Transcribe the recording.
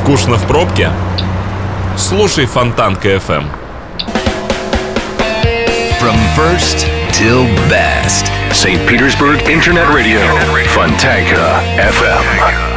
Скучно в пробке? Слушай Фонтанка FM. From first till best. St. Petersburg Internet Radio. Fontanka FM.